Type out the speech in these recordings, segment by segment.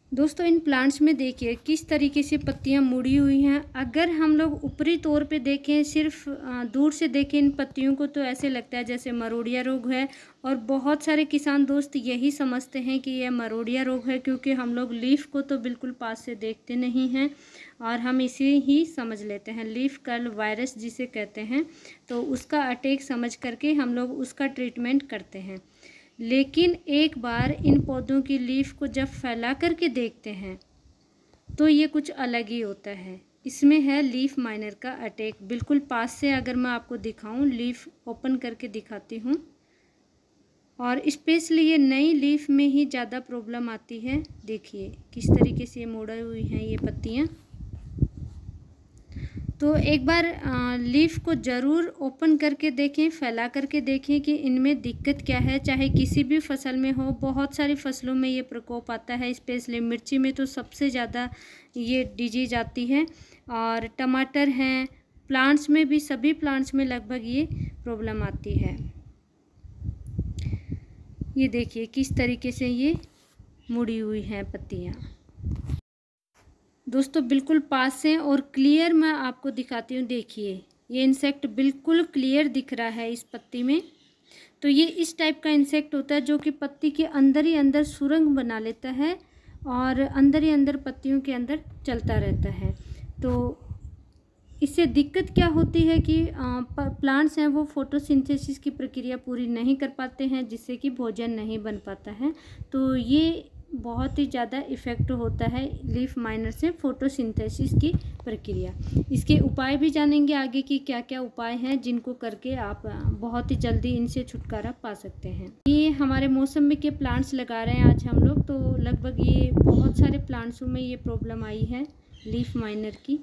दोस्तों in plants में देखिए किस तरीके से पत्तियां मुड़ी हुई हैं। अगर हम लोग ऊपरी तौर पे देखें, सिर्फ दूर से देखें इन पत्तियों को, तो ऐसे लगता है जैसे मरोड़िया रोग है। और बहुत सारे किसान दोस्त यही समझते हैं कि यह मरोड़िया रोग है, क्योंकि हम लोग लीफ को तो बिल्कुल पास से देखते नहीं हैं और हम इसे ही समझ लेते हैं, लीफ कर्ल वायरस जिसे कहते हैं। तो उसका अटैक समझ करके हम लोग उसका ट्रीटमेंट करते हैं। लेकिन एक बार इन पौधों की लीफ को जब फैला करके देखते हैं तो ये कुछ अलग ही होता है। इसमें है लीफ माइनर का अटैक। बिल्कुल पास से अगर मैं आपको दिखाऊं, लीफ ओपन करके दिखाती हूँ। और स्पेशली ये नई लीफ में ही ज़्यादा प्रॉब्लम आती है। देखिए किस तरीके से मुड़ी हुई हैं ये पत्तियाँ। तो एक बार लीफ को ज़रूर ओपन करके देखें, फैला करके देखें कि इनमें दिक्कत क्या है। चाहे किसी भी फसल में हो, बहुत सारी फसलों में ये प्रकोप आता है। स्पेशली मिर्ची में तो सबसे ज़्यादा ये डिजीज आती है। और टमाटर हैं, प्लांट्स में भी, सभी प्लांट्स में लगभग ये प्रॉब्लम आती है। ये देखिए किस तरीके से ये मुड़ी हुई हैं पत्तियाँ। दोस्तों बिल्कुल पास से और क्लियर मैं आपको दिखाती हूँ। देखिए ये इंसेक्ट बिल्कुल क्लियर दिख रहा है इस पत्ती में। तो ये इस टाइप का इंसेक्ट होता है जो कि पत्ती के अंदर ही अंदर सुरंग बना लेता है और अंदर ही अंदर पत्तियों के अंदर चलता रहता है। तो इससे दिक्कत क्या होती है कि प्लांट्स हैं वो फोटोसिंथेसिस की प्रक्रिया पूरी नहीं कर पाते हैं, जिससे कि भोजन नहीं बन पाता है। तो ये बहुत ही ज़्यादा इफ़ेक्ट होता है लीफ माइनर से, फोटोसिंथेसिस की प्रक्रिया। इसके उपाय भी जानेंगे आगे कि क्या क्या उपाय हैं जिनको करके आप बहुत ही जल्दी इनसे छुटकारा पा सकते हैं। ये हमारे मौसम के प्लांट्स लगा रहे हैं आज हम लोग। तो लगभग ये बहुत सारे प्लांट्सों में ये प्रॉब्लम आई है लीफ माइनर की।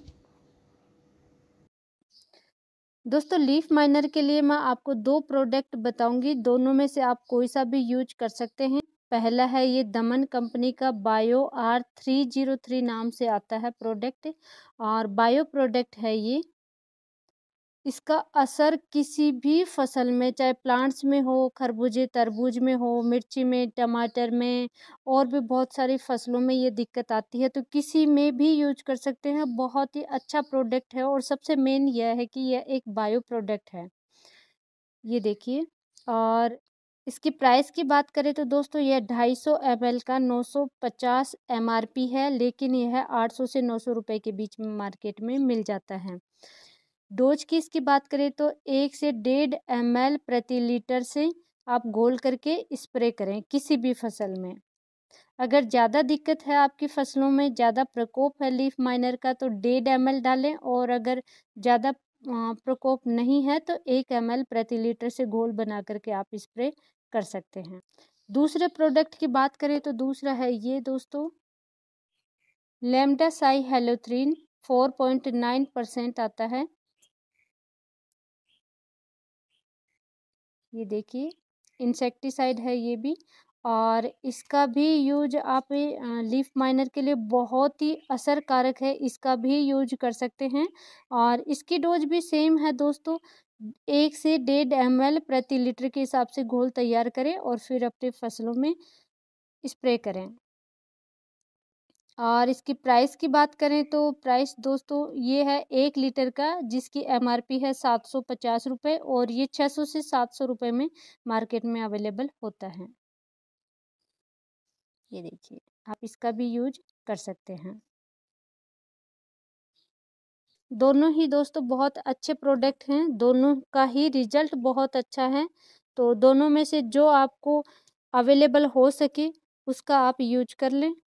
दोस्तों लीफ माइनर के लिए मैं आपको 2 प्रोडक्ट बताऊंगी, दोनों में से आप कोई सा भी यूज कर सकते हैं। पहला है ये दमन कंपनी का बायो R303 नाम से आता है प्रोडक्ट, और बायो प्रोडक्ट है ये। इसका असर किसी भी फसल में, चाहे प्लांट्स में हो, खरबूजे तरबूज में हो, मिर्ची में, टमाटर में, और भी बहुत सारी फसलों में ये दिक्कत आती है, तो किसी में भी यूज कर सकते हैं। बहुत ही अच्छा प्रोडक्ट है और सबसे मेन यह है कि यह एक बायो प्रोडक्ट है। ये देखिए। और इसकी प्राइस की बात करें तो दोस्तों यह 250 ml का 950 MRP है, लेकिन यह 800 से 900 रुपये के बीच में मार्केट में मिल जाता है। डोज की इसकी बात करें तो 1 से 1.5 ml प्रति लीटर से आप घोल करके स्प्रे करें किसी भी फसल में। अगर ज़्यादा दिक्कत है आपकी फसलों में, ज़्यादा प्रकोप है लीफ माइनर का, तो 1.5 ml डालें। और अगर ज़्यादा प्रकोप नहीं है तो 1 ml प्रति लीटर से घोल बना करके आप स्प्रे कर सकते हैं। दूसरे प्रोडक्ट की बात करें तो दूसरा है ये दोस्तों, लैम्डा साई हेलोथ्रीन 4.9% आता है। ये देखिए इंसेक्टिसाइड है ये भी, और इसका भी यूज आप लीफ माइनर के लिए बहुत ही असरकारक है, इसका भी यूज कर सकते हैं। और इसकी डोज भी सेम है दोस्तों, 1 से 1.5 ml प्रति लीटर के हिसाब से घोल तैयार करें और फिर अपने फसलों में स्प्रे करें। और इसकी प्राइस की बात करें तो प्राइस दोस्तों ये है 1 लीटर का, जिसकी MRP है 750 रुपये, और ये 600 से 700 रुपये में मार्केट में अवेलेबल होता है। ये देखिए आप इसका भी यूज कर सकते हैं। दोनों ही दोस्तों बहुत अच्छे प्रोडक्ट हैं, दोनों का ही रिजल्ट बहुत अच्छा है। तो दोनों में से जो आपको अवेलेबल हो सके उसका आप यूज कर लें।